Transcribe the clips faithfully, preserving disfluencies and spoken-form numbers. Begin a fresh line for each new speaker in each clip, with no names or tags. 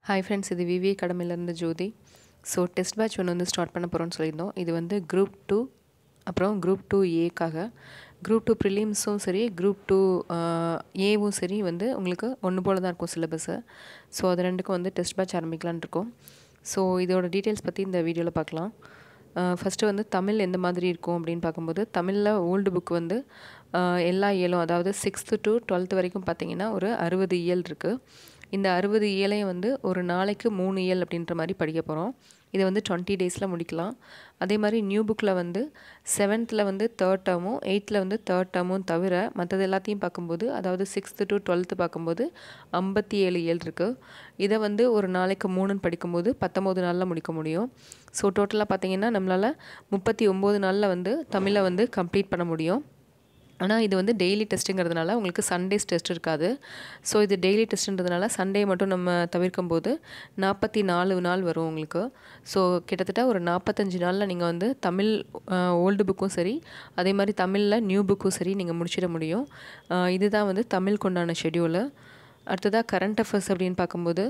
Hi friends, இது V V அகாடமிலேருந்து Jothi. So test batch ஒன்று வந்து ஸ்டார்ட் பண்ண போகிறோம்னு சொல்லியிருந்தோம். இது வந்து குரூப் டூ அப்புறம் குரூப் டூ ஏக்காக குரூப் டூ ப்ரிலிம்ஸும் சரி குரூப் டூ ஏவும் சரி வந்து உங்களுக்கு ஒன்று போல தான் இருக்கும் சிலபஸு. ஸோ அது ரெண்டுக்கும் வந்து டெஸ்ட் பேட்ச் ஆரம்பிக்கலான் இருக்கோம். ஸோ இதோட டீட்டெயில்ஸ் பற்றி இந்த வீடியோவில் பார்க்கலாம். ஃபஸ்ட்டு வந்து தமிழ் எந்த மாதிரி இருக்கும் அப்படின்னு பார்க்கும்போது தமிழில் ஓல்டு புக் வந்து எல்லா இயலும், அதாவது சிக்ஸ்த்து டு டுவெல்த்து வரைக்கும் பார்த்திங்கன்னா ஒரு அறுபது இயல் இருக்குது. இந்த அறுபது இயலையும் வந்து ஒரு நாளைக்கு மூணு இயல் அப்படின்ற மாதிரி படிக்க போகிறோம். இதை வந்து டுவெண்ட்டி டேஸில் முடிக்கலாம். அதே மாதிரி நியூ புக்கில் வந்து செவன்த்தில் வந்து தேர்ட் டேர்மும் எயித்தில் வந்து தேர்ட் டேர்மும் தவிர மற்றது எல்லாத்தையும் பார்க்கும்போது, அதாவது சிக்ஸ்த்து டு டுவெல்த்து பார்க்கும்போது ஐம்பத்தி ஏழு இயல் இருக்குது. இதை வந்து ஒரு நாளைக்கு மூணுன்னு படிக்கும்போது பத்தொம்போது நாளில் முடிக்க முடியும். ஸோ டோட்டலாக பார்த்திங்கன்னா நம்மளால் முப்பத்தி ஒம்பது நாளில் வந்து தமிழை வந்து கம்ப்ளீட் பண்ண முடியும். ஆனால் இது வந்து டெய்லி டெஸ்ட்டுங்கிறதுனால உங்களுக்கு சண்டேஸ் டெஸ்ட் இருக்காது. ஸோ இது டெய்லி டெஸ்ட்டுன்றதுனால சண்டே மட்டும் நம்ம தவிர்க்கும் போது நாற்பத்தி நாலு நாள் வரும் உங்களுக்கு. ஸோ கிட்டத்தட்ட ஒரு நாற்பத்தஞ்சு நாளில் நீங்கள் வந்து தமிழ் ஓல்டு புக்கும் சரி, அதே மாதிரி தமிழில் நியூ புக்கும் சரி நீங்கள் முடிச்சிட முடியும். இதுதான் வந்து தமிழுக்கு உண்டான ஷெடியூலு. அடுத்ததாக கரண்ட் அஃபேர்ஸ் அப்படின்னு பார்க்கும்போது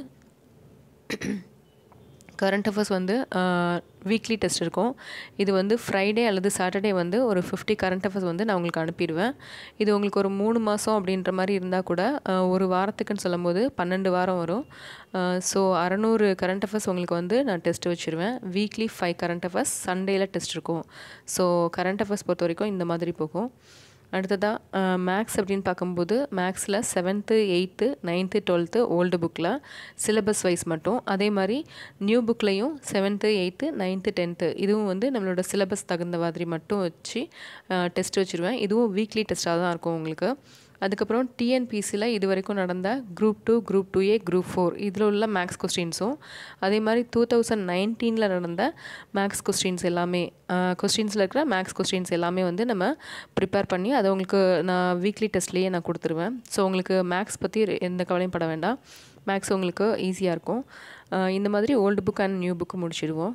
கரண்ட் அஃபேர்ஸ் வந்து வீக்லி டெஸ்ட் இருக்கும். இது வந்து ஃப்ரைடே அல்லது சாட்டர்டே வந்து ஒரு ஃபிஃப்டி கரண்ட் அஃபேர்ஸ் வந்து நான் உங்களுக்கு அனுப்பிடுவேன். இது உங்களுக்கு ஒரு மூணு மாதம் அப்படின்ற மாதிரி இருந்தால் கூட ஒரு வாரத்துக்குன்னு சொல்லும் போது பன்னெண்டு வாரம் வரும். ஸோ அறநூறு கரண்ட் அஃபேர்ஸ் உங்களுக்கு வந்து நான் டெஸ்ட் வச்சுருவேன். வீக்லி ஃபைவ் கரண்ட் அஃபேர்ஸ், சண்டேயில் டெஸ்ட் இருக்கும். ஸோ கரண்ட் அஃபேர்ஸ் பொறுத்த வரைக்கும் இந்த மாதிரி போகும். அடுத்ததாக மேக்ஸ் அப்படின்னு பார்க்கும்போது மேக்ஸில் seventh eighth ninth twelfth old புக்கில் சிலபஸ் வைஸ் மட்டும், அதே மாதிரி நியூ புக்லேயும் செவன்த்து எயித்து நைன்த்து டென்த்து இதுவும் வந்து நம்மளோட சிலபஸ் தகுந்த மாதிரி மட்டும் வச்சு டெஸ்ட் வச்சுருவேன். இதுவும் வீக்லி டெஸ்ட்டாக தான் இருக்கும் உங்களுக்கு. அதுக்கப்புறம் டிஎன்பிசியில் இது வரைக்கும் நடந்த group two group two A group four இதில் உள்ள மேக்ஸ் கொஸ்டின்ஸும், அதே மாதிரி டூ தௌசண்ட் நைன்டீனில் நடந்த மேக்ஸ் கொஸ்டின்ஸ் எல்லாமே கொஸ்டின்ஸில் இருக்கிற மேக்ஸ் கொஸ்டின்ஸ் எல்லாமே வந்து நம்ம ப்ரிப்பேர் பண்ணி அதை உங்களுக்கு நான் வீக்லி டெஸ்ட்லேயே நான் கொடுத்துருவேன். ஸோ உங்களுக்கு மேக்ஸ் பற்றி எந்த கவலையும் பட வேண்டாம். மேக்ஸ் உங்களுக்கு ஈஸியாக இருக்கும். இந்த மாதிரி old book and new book முடிச்சிடுவோம்.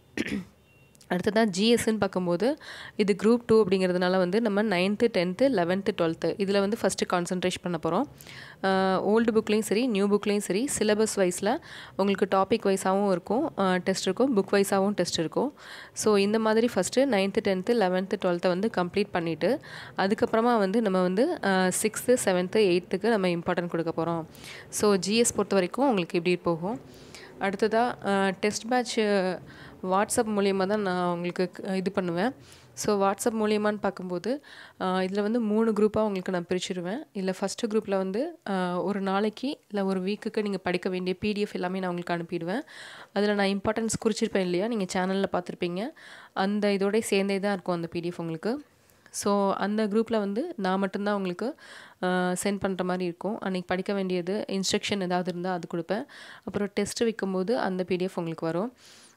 அடுத்ததாக ஜிஎஸ்ன்னு பார்க்கும்போது இது குரூப் டூ அப்படிங்கிறதுனால வந்து நம்ம நைன்த்து டென்த்து லெவன்த்து டுவெல்த்து இதில் வந்து ஃபஸ்ட்டு கான்சன்ட்ரேட் பண்ண போகிறோம். ஓல்டு புக்லேயும் சரி நியூ புக்லேயும் சரி சிலபஸ் வைஸில் உங்களுக்கு டாபிக் வைஸாகவும் இருக்கும் டெஸ்ட் இருக்கும், புக் வைஸாகவும் டெஸ்ட் இருக்கும். ஸோ இந்த மாதிரி ஃபஸ்ட்டு நைன்த்து டென்த்து லெவன்த்து டுவெல்த்தை வந்து கம்ப்ளீட் பண்ணிவிட்டு அதுக்கப்புறமா வந்து நம்ம வந்து சிக்ஸ்த்து செவன்த்து எயித்துக்கு நம்ம இம்பார்ட்டன்ட் கொடுக்க போகிறோம். ஸோ ஜிஎஸ் பொறுத்த வரைக்கும் உங்களுக்கு இப்படி போகும். அடுத்ததாக டெஸ்ட் பேட்ச் வாட்ஸ்அப் மூலியமாக தான் நான் உங்களுக்கு இது பண்ணுவேன். ஸோ வாட்ஸ்அப் மூலியமானு பார்க்கும்போது இதில் வந்து மூணு குரூப்பாக உங்களுக்கு நான் பிரிச்சுடுவேன். இதில் ஃபஸ்ட்டு குரூப்பில் வந்து ஒரு நாளைக்கு இல்லை ஒரு வீக்குக்கு நீங்கள் படிக்க வேண்டிய பிடிஎஃப் எல்லாமே நான் உங்களுக்கு அனுப்பிடுவேன். அதில் நான் இம்பார்ட்டன்ஸ் குறிச்சிருப்பேன் இல்லையா, நீங்கள் சேனலில் பார்த்துருப்பீங்க. அந்த இதோட சேர்ந்தே தான் இருக்கும் அந்த பிடிஎஃப் உங்களுக்கு. ஸோ அந்த குரூப்பில் வந்து நான் மட்டும்தான் உங்களுக்கு சென்ட் பண்ணுற மாதிரி இருக்கும். அன்றைக்கி படிக்க வேண்டியது இன்ஸ்ட்ரக்ஷன் ஏதாவது இருந்தால் அது கொடுப்பேன். அப்புறம் டெஸ்ட்டு வைக்கும்போது அந்த பிடிஎஃப் உங்களுக்கு வரும்.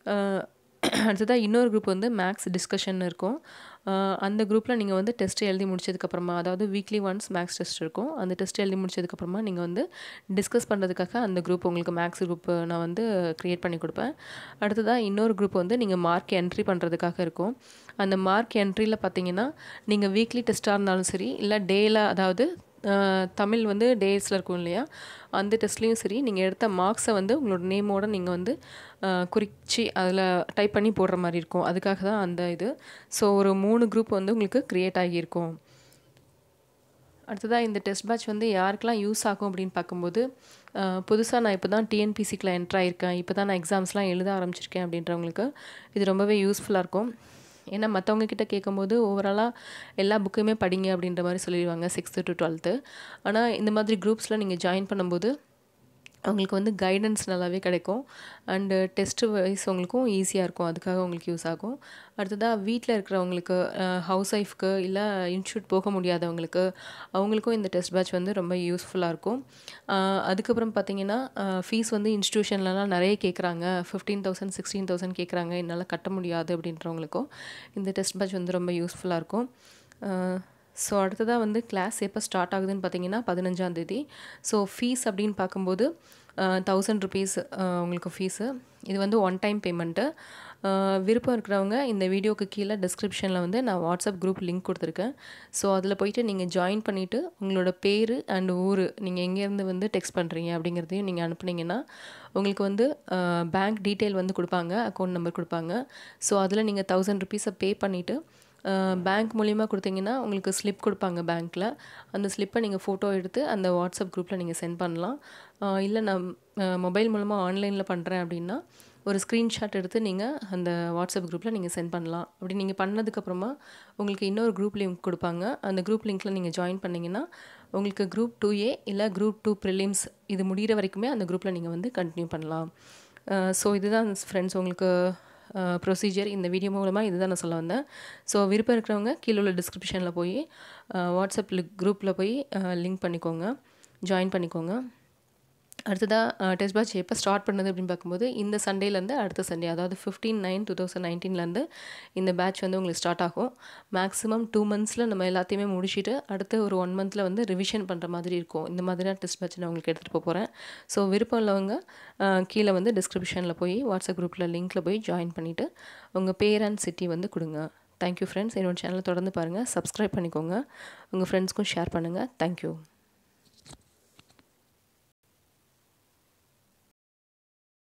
அடுத்ததாக இன்னொரு குரூப் வந்து மேக்ஸ் டிஸ்கஷன் இருக்கும். அந்த குரூப்பில் நீங்கள் வந்து டெஸ்ட் எழுதி முடிச்சதுக்கப்புறமா, அதாவது வீக்லி ஒன்ஸ் மேக்ஸ் டெஸ்ட் இருக்கும். அந்த டெஸ்ட் எழுதி முடிச்சதுக்கப்புறமா நீங்கள் வந்து டிஸ்கஸ் பண்ணுறதுக்காக அந்த குரூப் உங்களுக்கு மேக்ஸ் குரூப் நான் வந்து க்ரியேட் பண்ணி கொடுப்பேன். அடுத்ததாக இன்னொரு குரூப் வந்து நீங்கள் மார்க் என்ட்ரி பண்ணுறதுக்காக இருக்கும். அந்த மார்க் என்ட்ரியில் பார்த்தீங்கன்னா நீங்கள் வீக்லி டெஸ்ட்டாக இருந்தாலும் சரி, இல்லை டேயில், அதாவது தமிழ் வந்து டேஸில் இருக்கும் இல்லையா, அந்த டெஸ்ட்லேயும் சரி நீங்கள் எடுத்த மார்க்ஸை வந்து உங்களோட நேமோடு நீங்கள் வந்து குறித்து அதில் டைப் பண்ணி போடுற மாதிரி இருக்கும். அதுக்காக தான் அந்த இது. ஸோ ஒரு மூணு குரூப் வந்து உங்களுக்கு க்ரியேட் ஆகியிருக்கும். அடுத்ததாக இந்த டெஸ்ட் பேட்ச் வந்து யாருக்கெல்லாம் யூஸ் ஆகும் அப்படின்னு பார்க்கும்போது, புதுசாக நான் இப்போ தான் டிஎன்பிசிக்குள்ள என்ட்ரு ஆகியிருக்கேன், இப்போ தான் நான் எக்ஸாம்ஸ்லாம் எழுத ஆரம்பிச்சிருக்கேன் அப்படின்றவங்களுக்கு இது ரொம்பவே யூஸ்ஃபுல்லாக இருக்கும். ஏன்னா மற்றவங்க கிட்ட கேட்கும்போது ஓவராலாக எல்லா புக்குமே படிங்க அப்படின்ற மாதிரி சொல்லிடுவாங்க சிக்ஸ்த்து டு டுவெல்த்து. ஆனால் இந்த மாதிரி குரூப்ஸில் நீங்கள் ஜாயின் பண்ணும்போது அவங்களுக்கு வந்து கைடன்ஸ் நல்லாவே கிடைக்கும். அண்டு டெஸ்ட்டு வைஸ் உங்களுக்கும் ஈஸியாக இருக்கும். அதுக்காக உங்களுக்கு யூஸ் ஆகும். அடுத்ததாக வீட்டில் இருக்கிறவங்களுக்கு, ஹவுஸ் ஒய்ஃப்க்கு இல்லை இன்ஸ்டியூட் போக முடியாதவங்களுக்கு அவங்களுக்கும் இந்த டெஸ்ட் பேட்ச் வந்து ரொம்ப யூஸ்ஃபுல்லாக இருக்கும். அதுக்கப்புறம் பார்த்திங்கன்னா ஃபீஸ் வந்து இன்ஸ்டியூஷன்லலாம் நிறைய கேட்குறாங்க, ஃபிஃப்டீன் தௌசண்ட் சிக்ஸ்டீன் தௌசண்ட் கேட்குறாங்க, என்னால் கட்ட முடியாது அப்படின்றவங்களுக்கும் இந்த டெஸ்ட் பேட்ச் வந்து ரொம்ப யூஸ்ஃபுல்லாக இருக்கும். ஸோ அடுத்ததாக வந்து கிளாஸ் எப்போ ஸ்டார்ட் ஆகுதுன்னு பார்த்தீங்கன்னா பதினஞ்சாந்தேதி. ஸோ ஃபீஸ் அப்படின்னு பார்க்கும்போது தௌசண்ட் ருபீஸ் உங்களுக்கு ஃபீஸு. இது வந்து ஒன் டைம் பேமெண்ட்டு. விருப்பம் இருக்கிறவங்க இந்த வீடியோக்கு கீழே டிஸ்கிரிப்ஷனில் வந்து நான் வாட்ஸ்அப் குரூப் லிங்க் கொடுத்துருக்கேன். ஸோ அதில் போயிட்டு நீங்கள் ஜாயின் பண்ணிவிட்டு உங்களோட பேர் அண்ட் ஊர் நீங்கள் எங்கேருந்து வந்து டெக்ஸ்ட் பண்ணுறீங்க அப்படிங்கிறதையும் நீங்கள் அனுப்புனீங்கன்னா உங்களுக்கு வந்து பேங்க் டீட்டெயில் வந்து கொடுப்பாங்க, அக்கௌண்ட் நம்பர் கொடுப்பாங்க. ஸோ அதில் நீங்கள் தௌசண்ட் ருபீஸை பே பண்ணிவிட்டு பேங்க் மூலிமா கொடுத்தீங்கன்னா உங்களுக்கு ஸ்லிப் கொடுப்பாங்க பேங்க்கில். அந்த ஸ்லிப்பை நீங்கள் ஃபோட்டோ எடுத்து அந்த வாட்ஸ்அப் குரூப்பில் நீங்கள் சென்ட் பண்ணலாம். இல்லை நான் மொபைல் மூலமாக ஆன்லைனில் பண்ணுறேன் அப்படின்னா ஒரு ஸ்க்ரீன்ஷாட் எடுத்து நீங்கள் அந்த வாட்ஸ்அப் குரூப்பில் நீங்கள் சென்ட் பண்ணலாம். அப்படி நீங்கள் பண்ணதுக்கப்புறமா உங்களுக்கு இன்னொரு குரூப் லிங்க் கொடுப்பாங்க. அந்த குரூப் லிங்க்கில் நீங்கள் ஜாயின் பண்ணிங்கன்னா உங்களுக்கு குரூப் டூ ஏ இல்லை குரூப் டூ ப்ரிலிம்ஸ் இது முடிகிற வரைக்குமே அந்த குரூப்பில் நீங்கள் வந்து கண்டினியூ பண்ணலாம். ஸோ இதுதான் ஃப்ரெண்ட்ஸ் உங்களுக்கு ப்ரொசீஜர். இந்த வீடியோ மூலமாக இதுதான் நான் சொல்ல வந்தேன். ஸோ விருப்பம் இருக்கிறவங்க கீழே உள்ள டிஸ்கிரிப்ஷனில் போய் வாட்ஸ்அப் குரூப்பில் போய் லிங்க் பண்ணிக்கோங்க, ஜாயின் பண்ணிக்கோங்க. அடுத்ததாக டெஸ்ட் பேட்ச் எப்போ ஸ்டார்ட் பண்ணது அப்படின்னு பார்க்கும்போது இந்த சண்டேலேருந்து அடுத்த சண்டே, அதாவது ஃபிஃப்டீன் நைன் டூ தௌசண்ட் நைன்டீன்லேருந்து இந்த பேட்ச் வந்து உங்களுக்கு ஸ்டார்ட் ஆகும். மேக்ஸிமம் டூ மந்த்ஸில் நம்ம எல்லாத்தையுமே முடிச்சுட்டு அடுத்த ஒரு ஒன் மந்தில் வந்து ரிவிஷன் பண்ணுற மாதிரி இருக்கும். இந்த மாதிரியான டெஸ்ட் பேட்ச் நான் உங்களுக்கு எடுத்துகிட்டு போக போகிறேன். ஸோ விருப்பம் உள்ளவங்க கீழே வந்து டிஸ்கிரிப்ஷனில் போய் வாட்ஸ்அப் குரூப்பில் லிங்க்கில் போய் ஜாயின் பண்ணிவிட்டு உங்கள் பேர் அண்ட் சிட்டி வந்து கொடுங்க. Thank you friends. என்னோட சேனலை தொடர்ந்து பாருங்கள், சப்ஸ்கிரைப் பண்ணிக்கோங்க, உங்கள் ஃப்ரெண்ட்ஸ்க்கும் ஷேர் பண்ணுங்கள். தேங்க்யூ.